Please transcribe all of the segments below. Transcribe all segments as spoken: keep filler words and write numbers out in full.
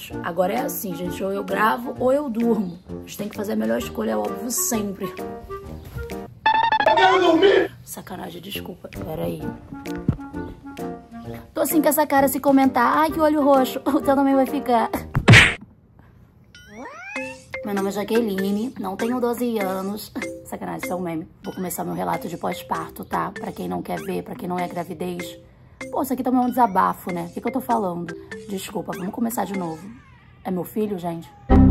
Roxo. Agora é assim, gente, ou eu gravo ou eu durmo. A gente tem que fazer a melhor escolha, é óbvio, sempre. Eu quero dormir! Sacanagem, desculpa. Pera aí. Tô assim com essa cara se comentar. Ai, que olho roxo. O teu também vai ficar. Meu nome é Jaqueline, não tenho doze anos. Sacanagem, isso é um meme. Vou começar meu relato de pós-parto, tá? Pra quem não quer ver, pra quem não é gravidez. Pô, isso aqui também é um desabafo, né? O que, que eu tô falando? Desculpa, vamos começar de novo. É meu filho, gente?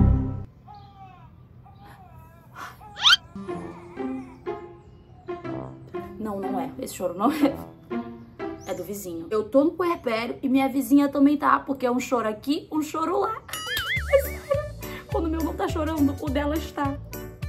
Não, não é. Esse choro não é. É do vizinho. Eu tô no puerpério e minha vizinha também tá, porque é um choro aqui, um choro lá. É sério. Quando o meu não tá chorando, o dela está.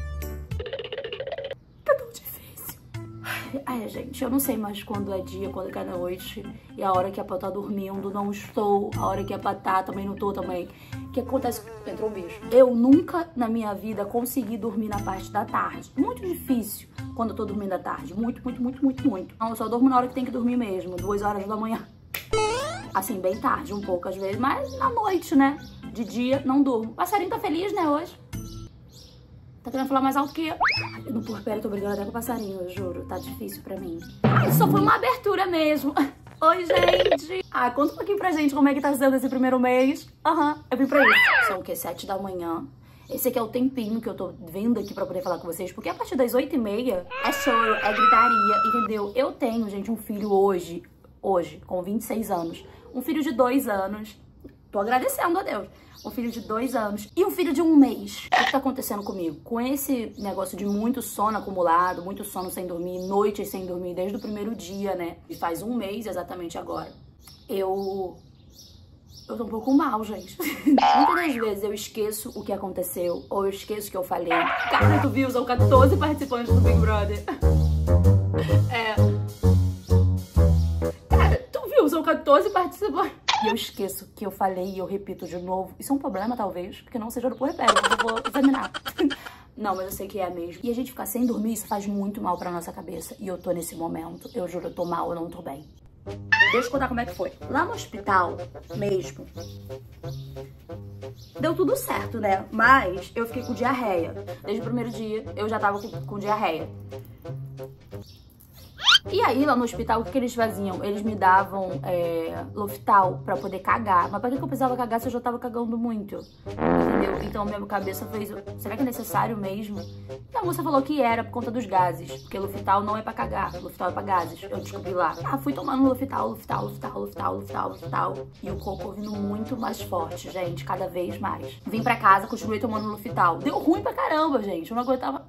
É tão difícil. Ai, gente, eu não sei mais quando é dia, quando é noite. E a hora que a Pá tá dormindo, não estou. A hora que a Pá tá, também não tô também. O que acontece? Entrou um bicho. Eu nunca na minha vida consegui dormir na parte da tarde. Muito difícil quando eu tô dormindo à tarde. Muito, muito, muito, muito, muito. Não, eu só durmo na hora que tem que dormir mesmo. Duas horas da manhã. Assim, bem tarde, um pouco às vezes. Mas na noite, né? De dia, não durmo. O passarinho tá feliz, né, hoje? Tá querendo falar mais alto que eu. Eu no puerpério tô brigando até com o passarinho, eu juro. Tá difícil pra mim. Isso só foi uma abertura mesmo. Oi, gente. Ah, conta um pouquinho pra gente como é que tá sendo esse primeiro mês. Aham, uhum, eu vim pra isso. São o quê? Sete da manhã. Esse aqui é o tempinho que eu tô vindo aqui pra poder falar com vocês. Porque a partir das oito e meia é choro, é gritaria, entendeu? Eu tenho, gente, um filho hoje, hoje, com vinte e seis anos. Um filho de dois anos. Tô agradecendo a Deus. Um filho de dois anos e um filho de um mês. O que tá acontecendo comigo? Com esse negócio de muito sono acumulado, muito sono sem dormir, noites sem dormir desde o primeiro dia, né? E faz um mês exatamente agora. Eu... Eu tô um pouco mal, gente. Muitas das vezes eu esqueço o que aconteceu, ou eu esqueço o que eu falei. Cara, tu viu? São quatorze participantes do Big Brother. É... Cara, tu viu? São quatorze participantes. E eu esqueço que eu falei e eu repito de novo. Isso é um problema, talvez, porque não seja do puerpério, mas eu vou examinar. Não, mas eu sei que é mesmo. E a gente ficar sem dormir, isso faz muito mal pra nossa cabeça. E eu tô nesse momento. Eu juro, eu tô mal, eu não tô bem. Deixa eu contar como é que foi. Lá no hospital, mesmo, deu tudo certo, né? Mas eu fiquei com diarreia. Desde o primeiro dia, eu já tava com, com diarreia. E aí, lá no hospital, o que, que eles faziam? Eles me davam é, Loftal pra poder cagar. Mas pra que eu precisava cagar se eu já tava cagando muito? Entendeu? Então, minha cabeça fez... Será que é necessário mesmo? E a moça falou que era por conta dos gases. Porque Loftal não é pra cagar. Loftal é pra gases. Eu descobri lá. Ah, fui tomando Loftal, Loftal, Loftal, Loftal, Loftal, Loftal. E o cocô vindo muito mais forte, gente. Cada vez mais. Vim pra casa, continuei tomando Loftal. Deu ruim pra caramba, gente. Eu não aguentava...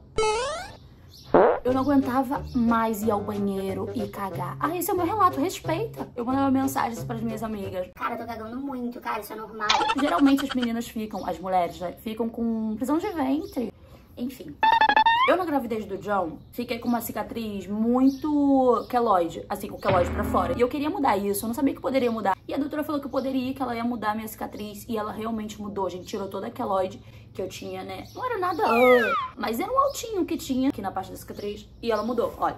Eu não aguentava mais ir ao banheiro e cagar. Ah, esse é o meu relato, respeita. Eu mandava mensagens pras minhas amigas. Cara, eu tô cagando muito, cara, isso é normal. Geralmente as meninas ficam, as mulheres, né, ficam com prisão de ventre. Enfim. Eu na gravidez do John, fiquei com uma cicatriz muito queloide, assim, com o queloide pra fora. E eu queria mudar isso, eu não sabia que poderia mudar. E a doutora falou que eu poderia, que ela ia mudar a minha cicatriz. E ela realmente mudou, gente. Tirou toda a queloide que eu tinha, né? Não era nada, mas era um altinho que tinha aqui na parte da cicatriz. E ela mudou, olha.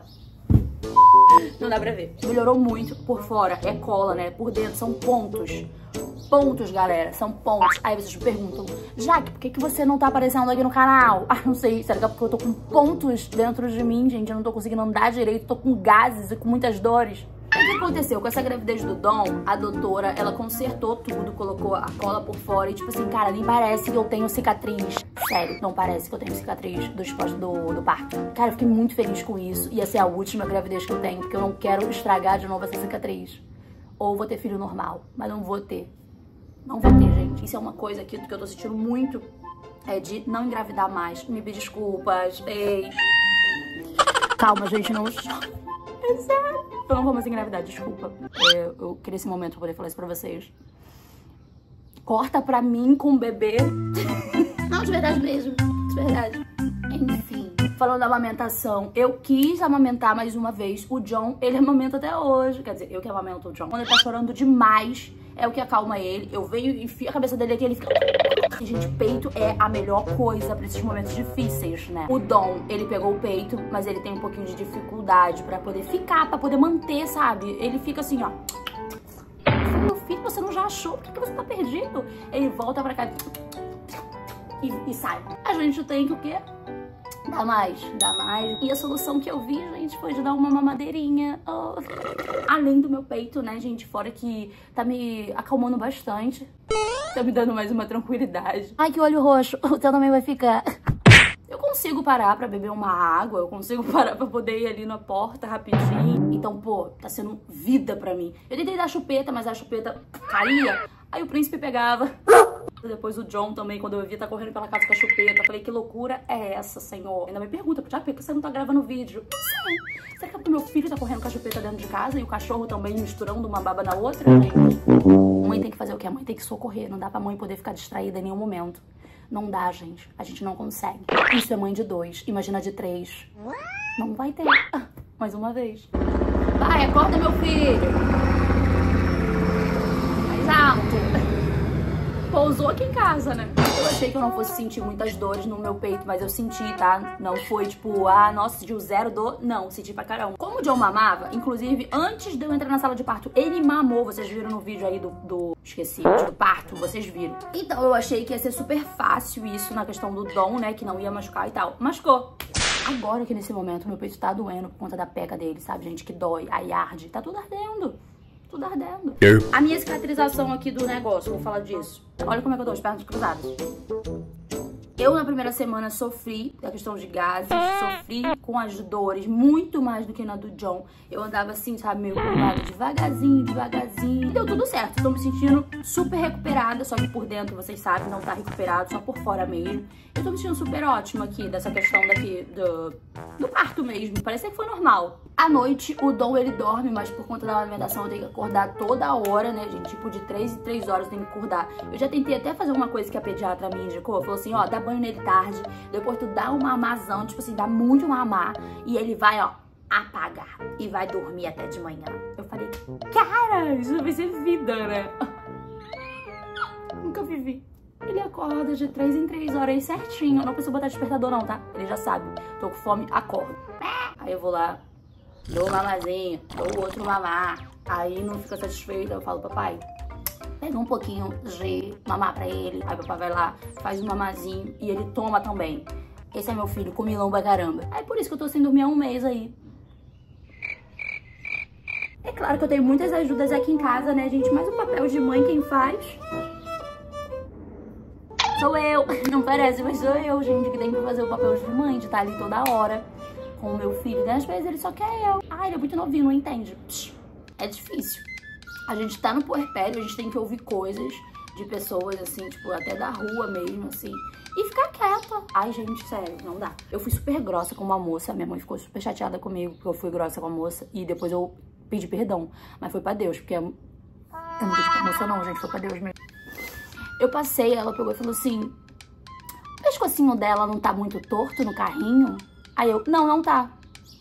Não dá pra ver. Melhorou muito por fora, é cola, né? Por dentro são pontos. Pontos, galera, são pontos. Aí vocês me perguntam, Jaque, por que, que você não tá aparecendo aqui no canal? Ah, não sei, será que é porque eu tô com pontos dentro de mim, gente? Eu não tô conseguindo andar direito, tô com gases e com muitas dores. O que aconteceu? Com essa gravidez do Dom, a doutora, ela consertou tudo, colocou a cola por fora e tipo assim, cara, nem parece que eu tenho cicatriz. Sério, não parece que eu tenho cicatriz dos pós do, do parto. Cara, eu fiquei muito feliz com isso. Ia ser a última gravidez que eu tenho, porque eu não quero estragar de novo essa cicatriz. Ou vou ter filho normal, mas não vou ter. Não vou ter, gente. Isso é uma coisa aqui que eu tô sentindo muito, é de não engravidar mais. Me pedir desculpas, ei. Calma, gente, não... É sério. Eu não vou mais engravidar, desculpa. É, eu queria esse momento pra poder falar isso pra vocês. Corta pra mim com o bebê. Não, de verdade mesmo. De verdade. Enfim. Falando da amamentação, eu quis amamentar mais uma vez. O John, ele amamenta até hoje. Quer dizer, eu que amamento o John. Quando ele tá chorando demais, é o que acalma ele. Eu venho e enfio a cabeça dele aqui, ele fica... E, gente, peito é a melhor coisa pra esses momentos difíceis, né? O Dom, ele pegou o peito, mas ele tem um pouquinho de dificuldade pra poder ficar, pra poder manter, sabe? Ele fica assim, ó. Meu filho, você não já achou? Por que, que você tá perdido? Ele volta pra cá e, e sai. A gente tem que o quê? Dá mais, dá mais. E a solução que eu vi, gente, foi de dar uma mamadeirinha. Oh. Além do meu peito, né, gente? Fora que tá me acalmando bastante. Tá me dando mais uma tranquilidade. Ai, que olho roxo. O teu também vai ficar. Eu consigo parar pra beber uma água. Eu consigo parar pra poder ir ali na porta rapidinho. Então, pô, tá sendo vida pra mim. Eu tentei dar chupeta, mas a chupeta caía. Aí o príncipe pegava. Depois o John também, quando eu vi, tá correndo pela casa com a chupeta. Falei, que loucura é essa, senhor? Ainda me pergunta, já por que você não tá gravando vídeo? Não sei. Será que é porque meu filho tá correndo com a chupeta dentro de casa e o cachorro também misturando uma baba na outra? Gente, mãe tem que fazer o quê? A mãe tem que socorrer. Não dá pra mãe poder ficar distraída em nenhum momento. Não dá, gente. A gente não consegue. Isso é mãe de dois. Imagina de três. Não vai ter. Mais uma vez. Vai, acorda, meu filho. Mais alto. Pousou aqui em casa, né? Eu achei que eu não fosse sentir muitas dores no meu peito, mas eu senti, tá? Não foi tipo, ah, nossa, sentiu zero dor. Não, senti pra caramba. Como o John mamava, inclusive, antes de eu entrar na sala de parto, ele mamou. Vocês viram no vídeo aí do... do... Esqueci, do parto, vocês viram. Então eu achei que ia ser super fácil isso na questão do Dom, né? Que não ia machucar e tal. Machucou. Agora que nesse momento meu peito tá doendo por conta da peca dele, sabe, gente? Que dói, aí arde. Tá tudo ardendo. Tudo ardendo. A minha cicatrização aqui do negócio, vou falar disso. Olha como é que eu tô, as pernas cruzadas. Eu, na primeira semana, sofri da questão de gases, sofri com as dores, muito mais do que na do John. Eu andava assim, sabe, meio curvada, devagarzinho, devagarzinho. E deu tudo certo, tô me sentindo super recuperada, só que por dentro, vocês sabem, não tá recuperado, só por fora mesmo. Eu tô me sentindo super ótima aqui, dessa questão daqui, do, do parto mesmo. Parecia que foi normal. À noite, o Dom, ele dorme, mas por conta da alimentação eu tenho que acordar toda hora, né, gente? Tipo, de três em três horas eu tenho que acordar. Eu já tentei até fazer uma coisa que a pediatra me indicou. Falou assim, ó, dá banho nele tarde, depois tu dá um mamazão, tipo assim, dá muito mamar, e ele vai, ó, apagar. E vai dormir até de manhã. Eu falei, cara, isso vai ser vida, né? Nunca vivi. Ele acorda de três em três horas certinho. Eu não preciso botar despertador não, tá? Ele já sabe. Tô com fome, acordo. Aí eu vou lá, dou um mamazinho, dou outro mamar. Aí não fica satisfeito, eu falo, papai, pega um pouquinho de mamar pra ele. Aí o papai vai lá, faz um mamazinho e ele toma também. Esse é meu filho, comilão pra caramba. É por isso que eu tô sem dormir há um mês aí. É claro que eu tenho muitas ajudas aqui em casa, né, gente? Mas o papel de mãe quem faz sou eu. Não parece, mas sou eu, gente, que tem que fazer o papel de mãe, de estar ali toda hora com o meu filho. Né? Às vezes ele só quer eu. Ah, ele é muito novinho, não entende. É difícil. A gente tá no puerpério, a gente tem que ouvir coisas de pessoas, assim, tipo, até da rua mesmo, assim, e ficar quieta. Ai, gente, sério, não dá. Eu fui super grossa com uma moça, minha mãe ficou super chateada comigo, porque eu fui grossa com a moça, e depois eu pedi perdão. Mas foi pra Deus, porque eu não pedi pra moça não, gente, foi pra Deus mesmo. Eu passei, ela pegou e falou assim, o pescocinho dela não tá muito torto no carrinho? Aí eu, não, não tá.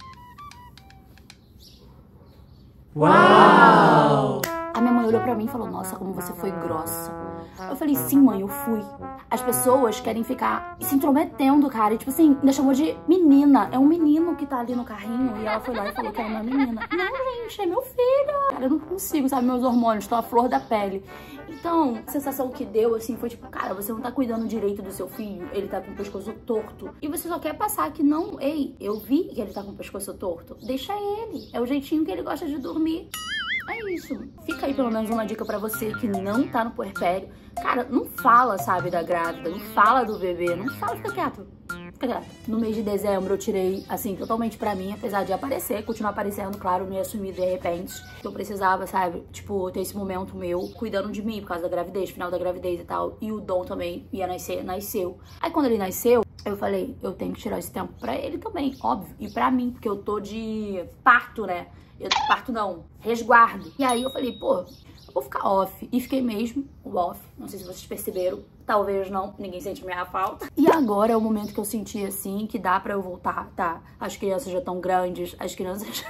Uau! A minha mãe olhou pra mim e falou, nossa, como você foi grossa. Eu falei, sim, mãe, eu fui. As pessoas querem ficar se intrometendo, cara. E, tipo assim, ainda chamou de menina. É um menino que tá ali no carrinho. E ela foi lá e falou que era uma menina. Não, gente, é meu filho. Cara, eu não consigo, sabe? Meus hormônios estão à flor da pele. Então, a sensação que deu, assim, foi tipo, cara, você não tá cuidando direito do seu filho. Ele tá com o pescoço torto. E você só quer passar que não, ei, eu vi que ele tá com o pescoço torto. Deixa ele. É o jeitinho que ele gosta de dormir. É isso. Fica aí pelo menos uma dica pra você que não tá no puerpério. Cara, não fala, sabe, da grávida. Não fala do bebê. Não fala, fica quieto. Fica quieto. No mês de dezembro eu tirei, assim, totalmente pra mim. Apesar de aparecer, continuar aparecendo, claro, não ia assumir de repente. Eu precisava, sabe, tipo, ter esse momento meu cuidando de mim por causa da gravidez, final da gravidez e tal. E o Dom também ia nascer, nasceu. Aí quando ele nasceu, eu falei, eu tenho que tirar esse tempo pra ele também, óbvio. E pra mim, porque eu tô de parto, né? Eu parto não, resguardo. E aí eu falei, pô, eu vou ficar off. E fiquei mesmo, o off. Não sei se vocês perceberam. Talvez não, ninguém sente minha falta. E agora é o momento que eu senti assim, que dá pra eu voltar, tá? As crianças já estão grandes, as crianças...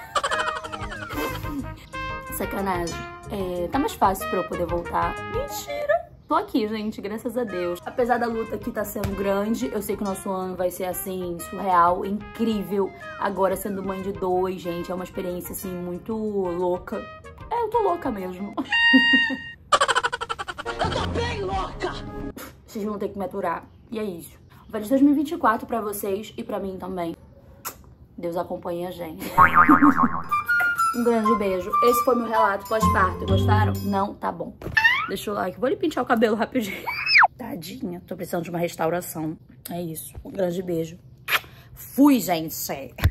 Sacanagem. É, tá mais fácil pra eu poder voltar. Mentira! Tô aqui, gente, graças a Deus. Apesar da luta que tá sendo grande, eu sei que o nosso ano vai ser, assim, surreal, incrível. Agora, sendo mãe de dois, gente, é uma experiência, assim, muito louca. É, eu tô louca mesmo. Eu tô bem louca! Vocês vão ter que me aturar. E é isso. Feliz dois mil e vinte e quatro pra vocês e pra mim também. Deus acompanhe a gente. Um grande beijo. Esse foi meu relato pós-parto. Gostaram? Não? Tá bom. Deixa o like. Vou ali pintar o cabelo rapidinho. Tadinha. Tô precisando de uma restauração. É isso. Um grande beijo. Fui, gente.